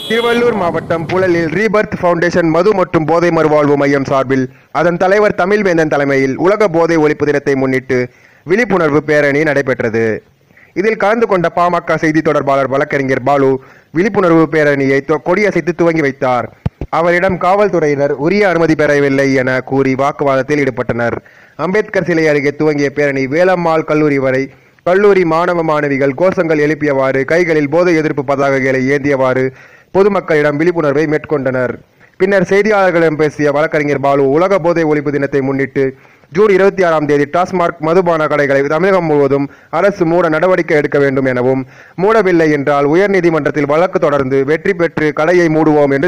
திருவள்ளூர் மாவட்டம் புழலில் Rebirth foundation மது மற்றும் போதை மறுவாழ்வு மையம் சார்பில் அதன் தலைவர் தமிழ்வேந்தன் தலைமையில் உலக போதை ஒழிப்பு தினத்தை முன்னிட்டு விழிப்புணர்வு பேரணி நடைபெற்றது. இதில் கலந்து கொண்ட பாமக செய்தி தொடர்பாளர் வழக்கறிஞர் பாலு விழிப்புணர்வு பேரணியை கொடியசைத்து துவங்கி வைத்தார். அவரிடம் காவல்துறையினர் உரிய அனுமதி பெறவில்லை என கூறி வாக்குவாதத்தில் ஈடுபட்டனர். அம்பேத்கர் சிலை அருகே துவங்கிய பேரணி வேலம்மாள் கல்லூரி வரை கல்லூரி மாணவ மாணவிகள் கோஷங்கள் எழுப்பியவாறு கைகளில் போதை எதிர்ப்பு பதாகைகளை ஏந்தியவாறு பொதுமக்களிடம் விழிப்புணர்வை மேற்கொண்டனர். பின்னர் செய்தியாளர்களிடம் பேசிய வழக்கறிஞர் பாலு உலக போதை ஒழிப்பு தினத்தை முன்னிட்டு ஜூன் 26ஆம் தேதி டாஸ்மாக் மதுபான கடைகளை தமிழகம் முழுவதும் அரசு மூட நடவடிக்கை எடுக்க வேண்டும் எனவும், மூடவில்லை என்றால் உயர்நீதிமன்றத்தில் வழக்கு தொடர்ந்து வெற்றி பெற்று கடையை மூடுவோம் என்று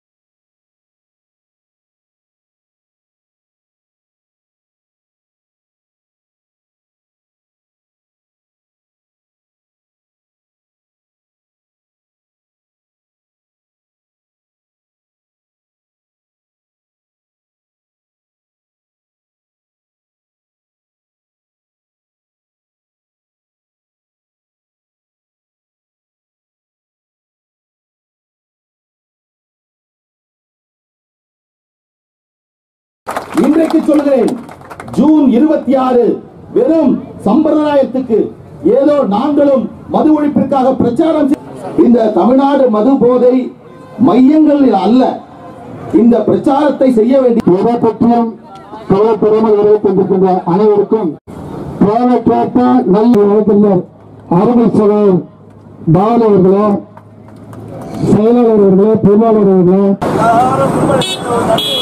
இன்றைக்கு சொல்கிறேன், ஜூன் 26 வெறும் சம்பிரதாயத்துக்கு ஏதோ நாங்களும் மது ஒழிப்பிற்காக பிரச்சாரம் இந்த தமிழ்நாடு மது போதை மையங்களில் அல்ல இந்த பிரச்சாரத்தை செய்ய வேண்டிய எதை பற்றியும் கவலைப்படாமல் நிறைவேற்றிருக்கின்ற அனைவருக்கும் நல்ல வழக்கறிஞர் அருமை சகோதரர் பாலு அவர்களே, செயலாளர் அவர்களே, பொருளாளர் அவர்களே,